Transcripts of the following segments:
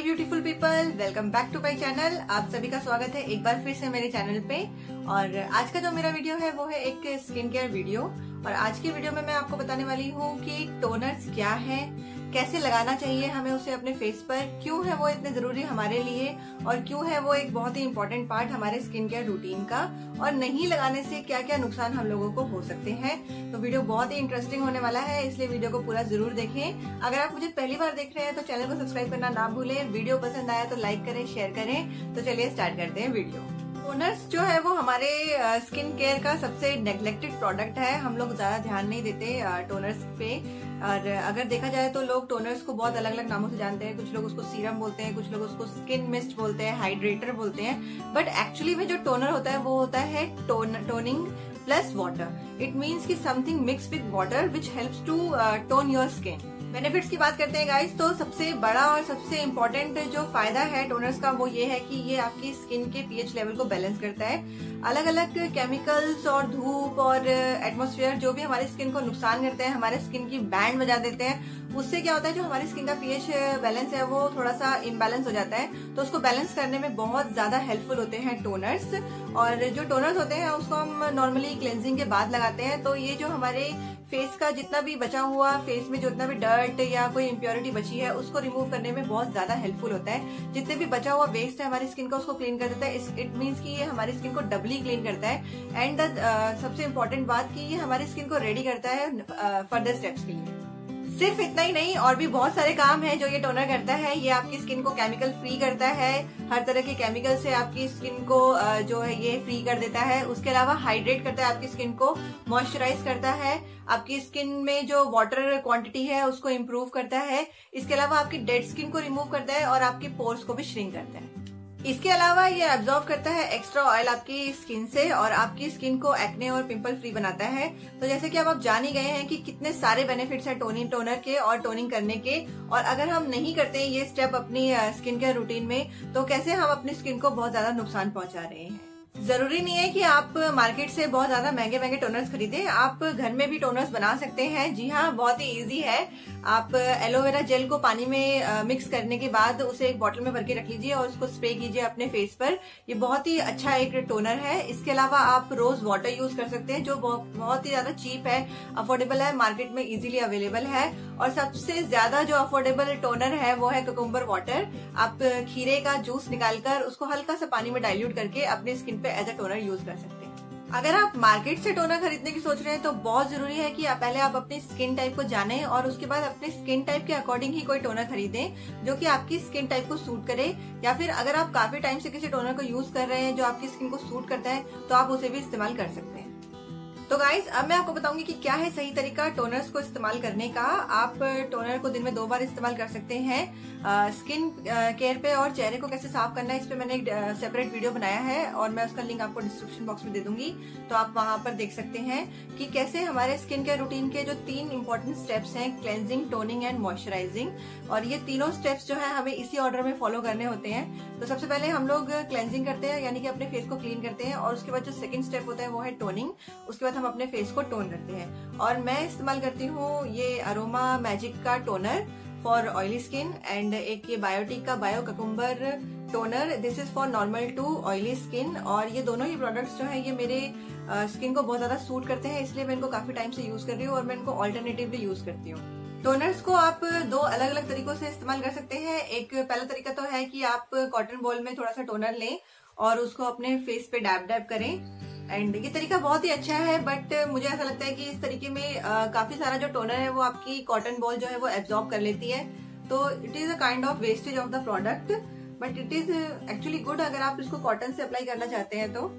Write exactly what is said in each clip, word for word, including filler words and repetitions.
Beautiful people, welcome back to my channel. आप सभी का स्वागत है एक बार फिर से मेरे चैनल पे। और आज का जो मेरा वीडियो है वो है एक स्किन केयर वीडियो। और आज की वीडियो में मैं आपको बताने वाली हूँ कि टोनर्स क्या है, कैसे लगाना चाहिए हमें उसे अपने फेस पर, क्यों है वो इतने जरूरी हमारे लिए और क्यों है वो एक बहुत ही इम्पोर्टेंट पार्ट हमारे स्किन केयर रूटीन का, और नहीं लगाने से क्या क्या नुकसान हम लोगों को हो सकते हैं। तो वीडियो बहुत ही इंटरेस्टिंग होने वाला है, इसलिए वीडियो को पूरा जरूर देखें। अगर आप मुझे पहली बार देख रहे हैं तो चैनल को सब्सक्राइब करना ना भूलें। वीडियो पसंद आया तो लाइक करें, शेयर करें। तो चलिए स्टार्ट करते हैं वीडियो। टोनर्स जो है वो हमारे स्किन केयर का सबसे नेग्लेक्टेड प्रोडक्ट है। हम लोग ज्यादा ध्यान नहीं देते टोनर्स पे। और अगर देखा जाए तो लोग टोनर्स को बहुत अलग अलग नामों से जानते हैं। कुछ लोग उसको सीरम बोलते हैं, कुछ लोग उसको स्किन मिस्ट बोलते हैं, हाइड्रेटर बोलते हैं। बट एक्चुअली में जो टोनर होता है वो होता है tone toning plus water. It means की something mix with water which helps to tone your skin. Benefits की बात करते हैं गाइस, तो सबसे बड़ा और सबसे इम्पोर्टेंट जो फायदा है टोनर्स का वो ये है कि ये आपकी स्किन के पीएच लेवल को बैलेंस करता है। अलग अलग केमिकल्स और धूप और एटमॉस्फेयर जो भी हमारी स्किन को नुकसान करते हैं, हमारे स्किन की बैंड बजा देते हैं, उससे क्या होता है जो हमारी स्किन का पीएच बैलेंस है वो थोड़ा सा इम्बैलेंस हो जाता है। तो उसको बैलेंस करने में बहुत ज्यादा हेल्पफुल होते हैं टोनर्स। और जो टोनर्स होते हैं उसको हम नॉर्मली क्लेंजिंग के बाद लगाते हैं। तो ये जो हमारे फेस का जितना भी बचा हुआ, फेस में जितना भी डर्ट या कोई इम्प्योरिटी बची है उसको रिमूव करने में बहुत ज्यादा हेल्पफुल होता है। जितने भी बचा हुआ वेस्ट है हमारी स्किन का उसको क्लीन कर देता है। इट मीन्स कि ये हमारी स्किन को डबली क्लीन करता है। एंड uh, सबसे इम्पोर्टेंट बात कि ये हमारी स्किन को रेडी करता है फर्दर स्टेप्स के लिए। सिर्फ इतना ही नहीं, और भी बहुत सारे काम है जो ये टोनर करता है। ये आपकी स्किन को केमिकल फ्री करता है, हर तरह के केमिकल से आपकी स्किन को जो है ये फ्री कर देता है। उसके अलावा हाइड्रेट करता है आपकी स्किन को, मॉइस्चराइज करता है, आपकी स्किन में जो वाटर क्वांटिटी है उसको इम्प्रूव करता है। इसके अलावा आपकी डेड स्किन को रिमूव करता है और आपके पोर्स को भी श्रिंक करता है। इसके अलावा ये एब्जॉर्ब करता है एक्स्ट्रा ऑयल आपकी स्किन से और आपकी स्किन को एक्ने और पिंपल फ्री बनाता है। तो जैसे कि अब आप जान ही गए हैं कि कितने सारे बेनिफिट्स हैं टोनिंग टोनर के और टोनिंग करने के। और अगर हम नहीं करते हैं ये स्टेप अपनी स्किन केयर रूटीन में तो कैसे हम अपनी स्किन को बहुत ज्यादा नुकसान पहुंचा रहे हैं। जरूरी नहीं है कि आप मार्केट से बहुत ज्यादा महंगे महंगे टोनर्स खरीदें, आप घर में भी टोनर्स बना सकते हैं। जी हाँ, बहुत ही इजी है। आप एलोवेरा जेल को पानी में मिक्स करने के बाद उसे एक बॉटल में भर के रख लीजिए और उसको स्प्रे कीजिए अपने फेस पर। ये बहुत ही अच्छा एक टोनर है। इसके अलावा आप रोज वाटर यूज कर सकते हैं जो बहुत ही ज्यादा चीप है, अफोर्डेबल है, मार्केट में इजीली अवेलेबल है। और सबसे ज्यादा जो अफोर्डेबल टोनर है वो है कुकुम्बर वाटर। आप खीरे का जूस निकालकर उसको हल्का सा पानी में डाइल्यूट करके अपनी स्किन पे एज अ टोनर यूज कर सकते हैं। अगर आप मार्केट से टोनर खरीदने की सोच रहे हैं तो बहुत जरूरी है कि आप पहले आप अपनी स्किन टाइप को जानें और उसके बाद अपने स्किन टाइप के अकॉर्डिंग ही कोई टोनर खरीदें जो कि आपकी स्किन टाइप को सूट करे। या फिर अगर आप काफी टाइम से किसी टोनर को यूज कर रहे हैं जो आपकी स्किन को सूट करता है तो आप उसे भी इस्तेमाल कर सकते हैं। तो गाइज अब मैं आपको बताऊंगी कि क्या है सही तरीका टोनर्स को इस्तेमाल करने का। आप टोनर को दिन में दो बार इस्तेमाल कर सकते हैं। आ, स्किन केयर पे और चेहरे को कैसे साफ करना है इस पे मैंने एक सेपरेट वीडियो बनाया है और मैं उसका लिंक आपको डिस्क्रिप्शन बॉक्स में दे दूंगी, तो आप वहां पर देख सकते हैं कि कैसे हमारे स्किन केयर रूटीन के जो तीन इंपॉर्टेंट स्टेप्स हैं, क्लेंजिंग, टोनिंग एंड मॉइस्चराइजिंग। और ये तीनों स्टेप्स जो है हमें इसी ऑर्डर में फॉलो करने होते हैं। तो सबसे पहले हम लोग क्लेंजिंग करते हैं, यानी कि अपने फेस को क्लीन करते हैं। और उसके बाद जो सेकंड स्टेप होता है वो है टोनिंग। उसके बाद हम अपने फेस को टोन करते हैं। और मैं इस्तेमाल करती हूँ ये अरोमा मैजिक का toner for oily skin and एक ये बायोटिक का bio cucumber toner. This is for normal to oily skin. और ये दोनों ही प्रोडक्ट्स जो है ये मेरे स्किन को बहुत ज्यादा सूट करते हैं, इसलिए मैं इनको काफी टाइम से यूज कर रही हूँ और मैं इनको ऑल्टरनेटिवली यूज करती हूँ। टोनर्स को आप दो अलग अलग तरीकों से इस्तेमाल कर सकते हैं। एक पहला तरीका तो है कि आप कॉटन बॉल में थोड़ा सा टोनर लें और उसको अपने फेस पे डैब डैब करें। एंड ये तरीका बहुत ही अच्छा है, बट मुझे ऐसा लगता है कि इस तरीके में आ, काफी सारा जो टोनर है वो आपकी कॉटन बॉल जो है वो एब्जॉर्ब कर लेती है। तो it is a kind of wastage of the product, but it is actually good अगर आप इसको कॉटन से अप्लाई करना चाहते हैं तो।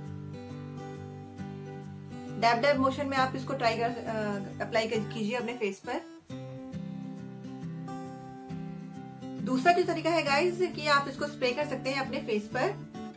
डैब डैब मोशन में आप इसको ट्राई कर अप्लाई कीजिए अपने फेस पर। दूसरा जो तरीका है गाइज कि आप इसको स्प्रे कर सकते हैं अपने फेस पर।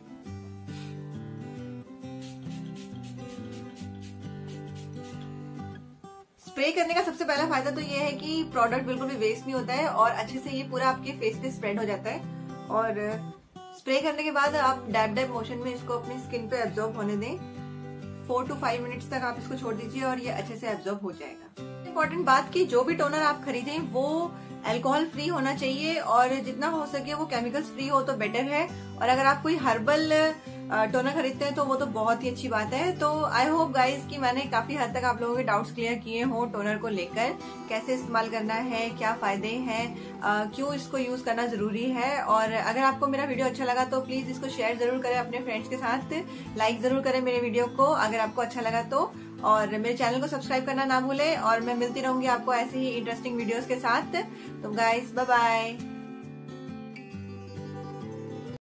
स्प्रे करने का सबसे पहला फायदा तो ये है कि प्रोडक्ट बिल्कुल भी वेस्ट नहीं होता है और अच्छे से ये पूरा आपके फेस पे स्प्रेड हो जाता है। और स्प्रे करने के बाद आप डैब डैब मोशन में इसको अपनी स्किन पे एब्जॉर्ब होने दें। फोर टू फाइव मिनट्स तक आप इसको छोड़ दीजिए और ये अच्छे से एब्जॉर्ब हो जाएगा। इम्पोर्टेंट बात कि जो भी टोनर आप खरीदें वो अल्कोहल फ्री होना चाहिए और जितना हो सके वो केमिकल्स फ्री हो तो बेटर है। और अगर आप कोई हर्बल टोनर खरीदते हैं तो वो तो बहुत ही अच्छी बात है। तो आई होप गाइज कि मैंने काफी हद तक आप लोगों के डाउट्स क्लियर किए हों टोनर को लेकर, कैसे इस्तेमाल करना है, क्या फायदे हैं, क्यों इसको यूज करना जरूरी है। और अगर आपको मेरा वीडियो अच्छा लगा तो प्लीज इसको शेयर जरूर करें अपने फ्रेंड्स के साथ, लाइक जरूर करें मेरे वीडियो को अगर आपको अच्छा लगा तो, और मेरे चैनल को सब्सक्राइब करना ना भूलें। और मैं मिलती रहूंगी आपको ऐसे ही इंटरेस्टिंग वीडियोस के साथ। तो गाइस बाय बाय।